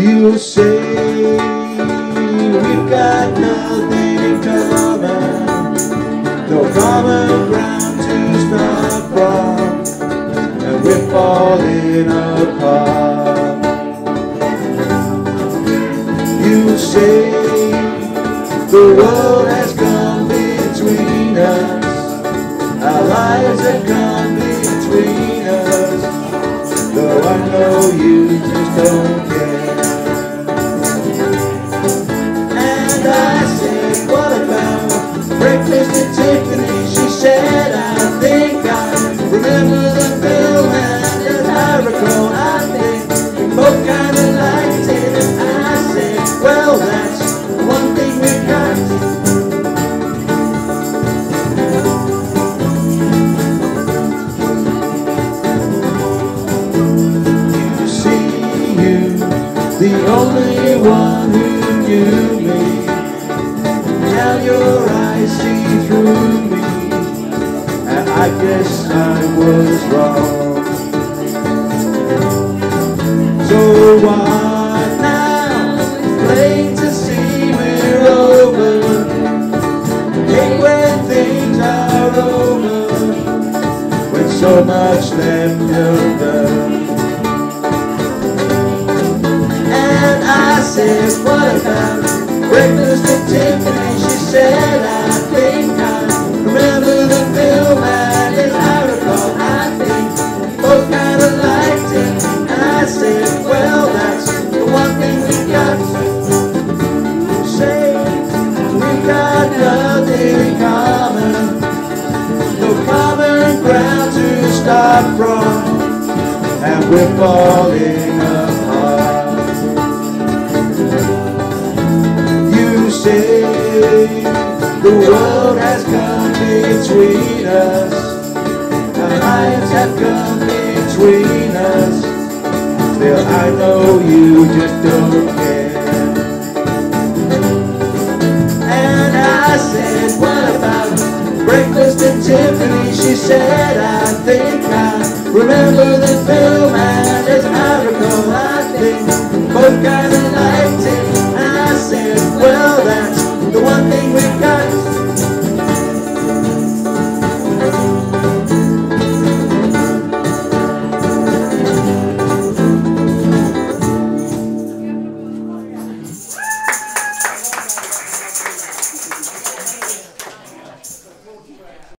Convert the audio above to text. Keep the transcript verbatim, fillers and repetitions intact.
You say we've got nothing in common, no common ground to start from, and we're falling apart. You say the world has come between us, our lives have come between us, though I know you just don't care. And I said, what about breakfast at Tiffany? She said, I think I remember the film, and as I recall, I think we both kind of liked it. And I said, well, that's one thing we got. You see, you, the only one who knew me, now your eyes see through me, and I guess I was wrong. So what now? Plain to see we're over. Hate when things are over, when so much left undone. And I said, what about breakfast at Tiffany? She said, I think I remember the film, and as I recall, I think we both kind of liked it. And I said, well, that's the one thing we got. Say, we've got nothing in common, no common ground to start from, and we're falling apart. You say the world has come between us, our lives have come between us, still I know you just don't